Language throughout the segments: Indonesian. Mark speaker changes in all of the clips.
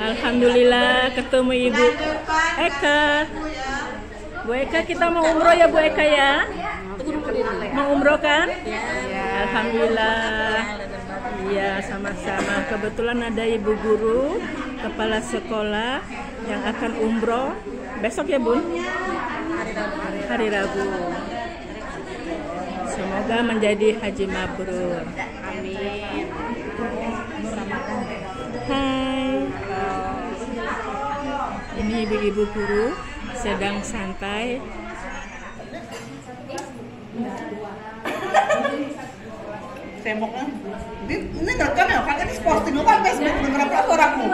Speaker 1: Alhamdulillah ketemu Ibu Eka. Bu Eka, kita mau umroh ya Bu Eka ya? Mau umroh kan? Alhamdulillah. Iya, sama-sama. Kebetulan ada ibu guru, kepala sekolah yang akan umroh besok ya Bun? Hari Rabu. Semoga menjadi haji mabrur.
Speaker 2: Amin.
Speaker 1: Hai. Ini ibu-ibu guru sedang santai.
Speaker 3: Temboknya. Ini rekam ya, kan ini posting lu kan Facebook beberapa orangmu.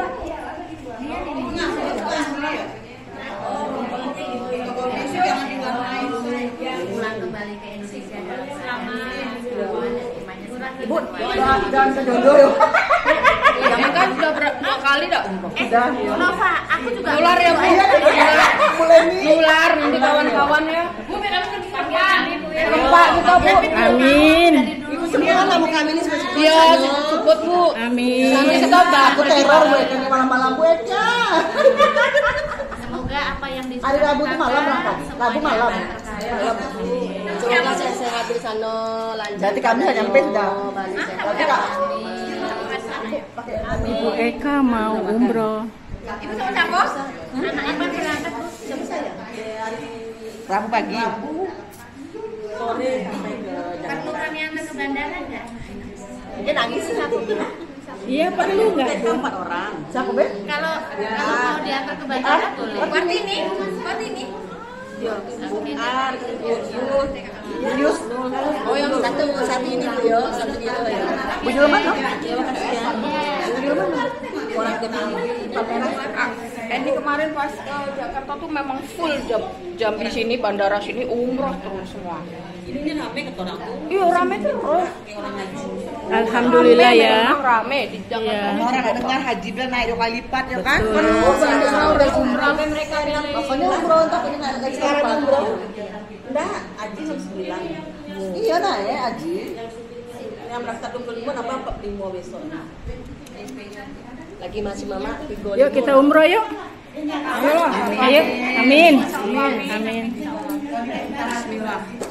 Speaker 2: Pulang kembali ke Indonesia dalam selamat.
Speaker 3: Ibu, jangan kejodoh ya.
Speaker 4: Jangan kan sudah berapa kali dah umroh.
Speaker 3: Sudah.
Speaker 2: Nova, aku juga
Speaker 4: Nular ya Bu.
Speaker 3: Mulai nih.
Speaker 4: Nular nanti kawan-kawan ya. Bu, memang kedepankan itu ya. Pak kita Bu.
Speaker 1: Amin.
Speaker 3: Ibu semua lah mau kami ini seperti
Speaker 4: Iya, sebut Bu.
Speaker 1: Amin.
Speaker 4: Nanti kita udah
Speaker 3: aku teror gue kan malam-malam gue aja.
Speaker 2: semoga apa yang
Speaker 3: Hari Rabu itu malam berangkat. Rabu malam.
Speaker 4: Semoga sehat di sana lancar.
Speaker 3: Berarti kami sudah nyampe sudah. Berarti Kak.
Speaker 1: Ibu Eka mau umroh.
Speaker 2: Ibu sama siapa? Anaknya kan berangkat Bu. Siapa saya?
Speaker 3: Rabu pagi.
Speaker 2: Sore sampai ke perlu kami antar ke bandara enggak?
Speaker 3: Dia nangis sih aku.
Speaker 1: Iya, perlu nggak Bu?
Speaker 3: 4 orang. Siapa be?
Speaker 2: Kalau mau diantar ke bandara boleh. Kartini.
Speaker 3: Yus.
Speaker 4: Oh yang satu ini Bu ya, satu dia ya.
Speaker 3: Bu Julman mana?
Speaker 4: Orang ini kemarin pas ke Jakarta tuh memang full jam di sini bandara sini umroh terus semua. Ini rame ke orang tuh. Iya rame terus.
Speaker 1: Alhamdulillah
Speaker 4: Rame,
Speaker 1: ya.
Speaker 4: memang rame di Jakarta.
Speaker 1: Iya.
Speaker 3: Orang ada dengar haji bilang naik 2 kali lipat ya kan?
Speaker 1: Betul.
Speaker 4: Bandara udah umroh mereka bilang.
Speaker 3: Pokoknya umroh untuk ini naik sekarang umroh. Enggak, haji 9. Iya nah ya haji.
Speaker 4: Yang berangkat 25 apa 45 besok. Lagi masih mama Vigo.
Speaker 1: Yuk kita umroh yuk. Ayo. Amin. Amin. Amin.